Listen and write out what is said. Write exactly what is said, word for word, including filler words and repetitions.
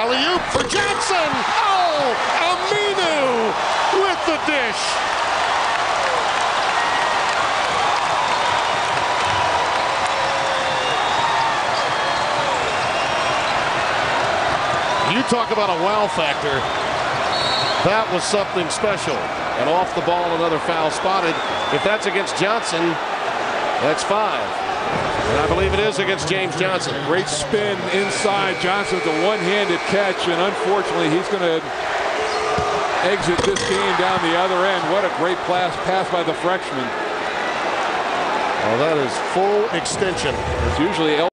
Alley-oop for Johnson. Oh, Aminu with the dish. You talk about a wow factor. That was something special. And off the ball, another foul spotted. If that's against Johnson, that's five. And I believe it is against James Johnson. Great spin inside. Johnson with a one-handed catch, and unfortunately, he's going to exit this game down the other end. What a great pass, pass by the freshman. Well, that is full extension. It's usually